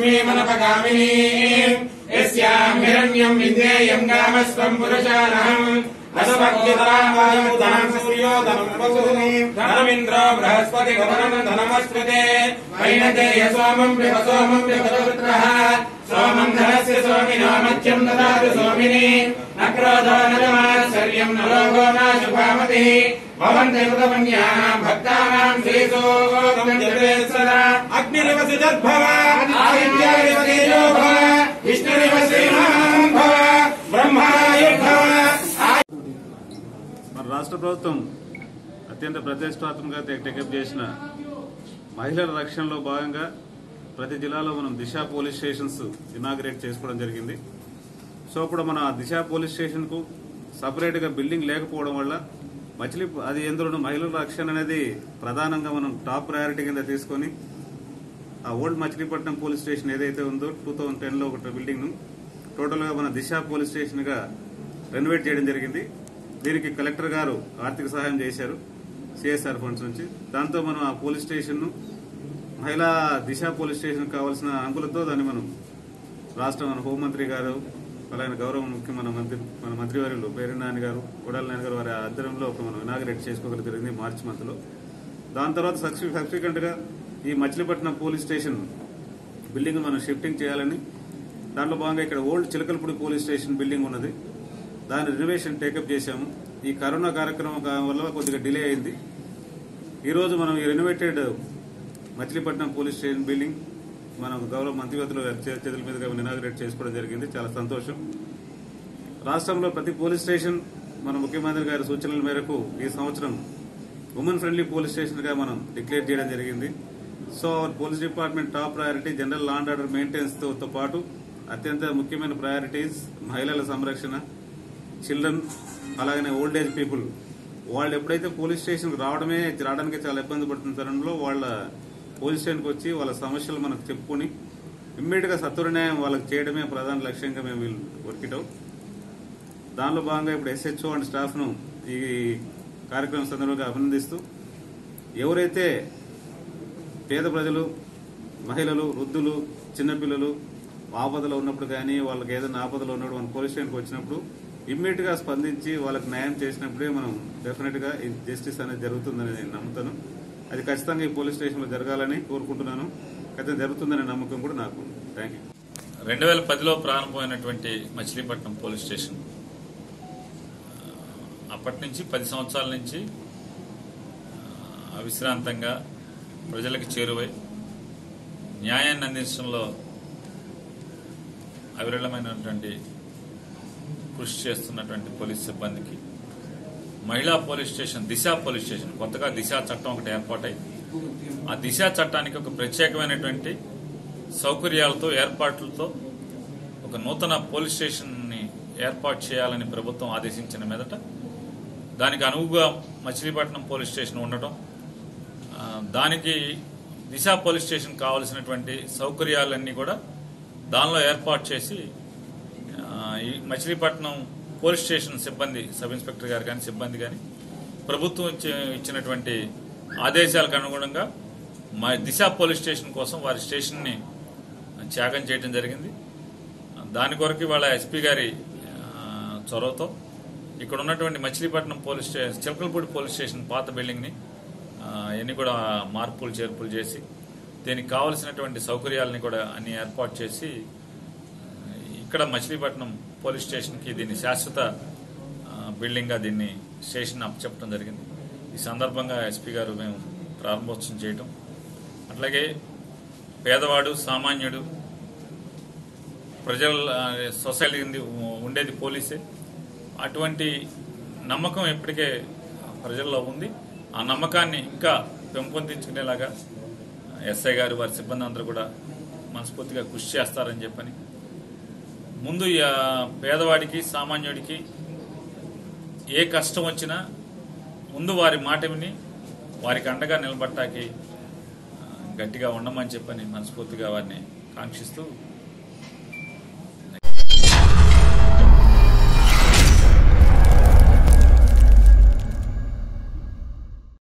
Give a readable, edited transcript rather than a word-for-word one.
लक्ष्मीमनपगामिनी यस्याम् हिरण्यम् विद्येयम् गामस्त्वम् पुरुषानहम् असभक्तितराम् सूर्योदनम् धनमिन्द्रो बृहस्पति गमनम् धनमस्कृते वैनतेय सोमम् व्यपसोमम् सोमम् धनस्य सोमिनो मध्यम् ददातु सोमिनी न क्रोधो न मात्सर्यम् न लोभो न शुभामतिः भवन्ति कृतमन्यानाम् भक्तानाम् श्रीसोदम् जपेत् सदा अग्निरिव सिजद्भव आदित्यादिव तेजो भव विष्णुरिव श्रीमान् भव ब्रह्मायुर्भव। రాష్ట్ర ప్రభుత్వం అత్యంత ప్రతిష్టాత్మకంగా టేకప్ చేసిన మహిళల రక్షణలో భాగంగా ప్రతి జిల్లాలో మనం దిశ పోలీస్ స్టేషన్స్ ఇనాగ్రేట్ చేసుకోవడం జరిగింది. సో ఇప్పుడు మన దిశ పోలీస్ స్టేషన్ కు సపరేట్ గా బిల్డింగ్ లేకపోవడం వల్ల అది ఎందులో మహిళల రక్షణ అనేది ప్రధానంగా మనం టాప్ ప్రయారిటీ కింద తీసుకుని ఆ ఓల్డ్ మచిలీపట్నం పోలీస్ స్టేషన్ ఏదైతే ఉందో 2010లో ఒక బిల్డింగ్ ను టోటల్ గా మన దిశ పోలీస్ స్టేషన్ గా రెనోవేట్ చేయడం జరిగింది. దీనికి కలెక్టర్ గారు ఆర్థిక సహాయం చేశారు సిఎస్ఆర్ ఫండ్స్ నుంచి. దాంతో మనం ఆ పోలీస్ స్టేషన్ ను మహిళా దిశ పోలీస్ స్టేషన్ కావాల్సిన అంకులతో దాన్ని మనం రాష్ట్ర హోంమంత్రి గారు అలాగే గౌరవ మన మంత్రివర్యులు పేరెంట్ నాని గారు కొడాలి నాని గారు వారి ఆధ్వర్యంలో మనం ఇనాగ్రేట్ చేసుకోగల జరిగింది మార్చి మంత్ లో. దాని తర్వాత సబ్సిక్వెంట్ గా ఈ మచిలీపట్నం పోలీస్ స్టేషన్ బిల్డింగ్ మనం షిఫ్టింగ్ చేయాలని దాంట్లో భాగంగా ఇక్కడ old Chilakalapudi police station building ఉన్నది, దాని రెనోవేషన్ టేకప్ చేశాము. ఈ కరోనా కార్యక్రమం వల్ల కొద్దిగా డిలే అయింది. ఈ రోజు మనం ఈ renovated Machilipatnam police station building మనం గౌరవ మంత్రివర్యుల చేతుల మీదుగా ఇనాగ్రేట్ చేసుకోవడం జరిగింది. చాలా సంతోషం. రాష్ట్రంలో ప్రతి పోలీస్ స్టేషన్ మన ముఖ్యమంత్రి గారి సూచనల మేరకు ఈ సంవత్సరం ఉమెన్ ఫ్రెండ్లీ పోలీస్ స్టేషన్ గా మనం డిక్లేర్ చేయడం జరిగింది. So police department top priority general law and order maintenance తో పాటు అత్యంత ముఖ్యమైన ప్రయారిటీస్ మహిళల సంరక్షణ, చిల్డ్రన్, అలాగనే ఓల్డ్ ఏజ్ పీపుల్. వాళ్ళు ఎప్పుడైతే పోలీస్ స్టేషన్ రావడానికి చాలా ఇబ్బంది పడుతున్న తరుణంలో వాళ్ళ పోలీస్ స్టేషన్కి వచ్చి వాళ్ళ సమస్యలు మనకు చెప్పుకుని ఇమ్మీడియట్ గా సత్వర న్యాయం వాళ్ళకి చేయడమే ప్రధాన లక్ష్యంగా మేము వర్కిటాం. దానిలో భాగంగా ఇప్పుడు ఎస్హెచ్ఓ అండ్ స్టాఫ్ ను ఈ కార్యక్రమం సందర్భంగా అభినందిస్తూ ఎవరైతే పేద ప్రజలు, మహిళలు, వృద్ధులు, చిన్నపిల్లలు ఆపదలో ఉన్నప్పుడు కానీ వాళ్ళకి ఏదైనా ఆపదలో ఉన్నప్పుడు మన పోలీస్ స్టేషన్కి వచ్చినప్పుడు ఇమ్మీడియట్ గా స్పందించి వాళ్ళకి న్యాయం చేసినప్పుడే మనం డెఫినెట్ గా జస్టిస్ అనేది జరుగుతుందని నేను నమ్ముతాను. అది ఖచ్చితంగా ఈ పోలీస్ స్టేషన్ లో జరగాలని కోరుకుంటున్నాను. ఖచ్చితంగా జరుగుతుందనే నమ్మకం కూడా నాకు. Thank you. 2010లో ప్రారంభమైనటువంటి మచిలీపట్నం పోలీస్ స్టేషన్ అప్పటి నుంచి 10 సంవత్సరాల నుంచి అవిశ్రాంతంగా ప్రజలకు చేరువై న్యాయాన్ని అందించడంలో అవిరళమైనటువంటి కృషి చేస్తున్నటువంటి పోలీస్ సిబ్బందికి మహిళా police station, Disha police station, కొత్తగా దిశ చట్టం ఒకటి ఏర్పాటై ఆ దిశ చట్టానికి ఒక ప్రత్యేకమైనటువంటి సౌకర్యాలతో ఏర్పాట్లతో ఒక నూతన పోలీస్ స్టేషన్ ని ఏర్పాటు చేయాలని ప్రభుత్వం ఆదేశించిన మీదట దానికి అనువుగా మచిలీపట్నం పోలీస్ స్టేషన్ ఉండటం, దానికి దిశ పోలీస్ స్టేషన్ కావాల్సినటువంటి సౌకర్యాలన్నీ కూడా దానిలో ఏర్పాటు చేసి ఈ మచిలీపట్నం పోలీస్ స్టేషన్ సిబ్బంది, సబ్ ఇన్స్పెక్టర్ గారు కానీ సిబ్బంది కానీ ప్రభుత్వం ఇచ్చినటువంటి ఆదేశాలకు అనుగుణంగా మా దిశ పోలీస్ స్టేషన్ కోసం వారి స్టేషన్ ని త్యాగం చేయడం జరిగింది. దాని కొరకు ఇవాళ ఎస్పీ గారి చొరవతో ఇక్కడ ఉన్నటువంటి Machilipatnam police station, Chilakalapudi police station పాత బిల్డింగ్ ని అన్ని కూడా మార్పులు చేర్పులు చేసి దీనికి కావలసినటువంటి సౌకర్యాలని కూడా అన్ని ఏర్పాటు చేసి ఇక్కడ మచిలీపట్నం పోలీస్ స్టేషన్ కి దీన్ని శాశ్వత బిల్డింగ్ గా దీన్ని స్టేషన్ అప్పచెప్పడం జరిగింది. ఈ సందర్భంగా ఎస్పీ గారు మేము ప్రారంభోత్సవం చేయటం, అట్లాగే పేదవాడు, సామాన్యుడు, ప్రజల సొసైటీ ఉండేది పోలీసే. అటువంటి నమ్మకం ఇప్పటికే ప్రజల్లో ఉంది. ఆ నమ్మకాన్ని ఇంకా పెంపొందించుకునేలాగా ఎస్ఐ గారు, వారి సిబ్బంది అందరూ కూడా మనస్ఫూర్తిగా కృషి చేస్తారని చెప్పని, ముందు పేదవాడికి, సామాన్యుడికి ఏ కష్టం వచ్చినా ముందు వారి మాట విని వారికి అండగా నిలబట్టాకి గట్టిగా ఉండమని చెప్పని మనస్ఫూర్తిగా వారిని కాంక్షిస్తూ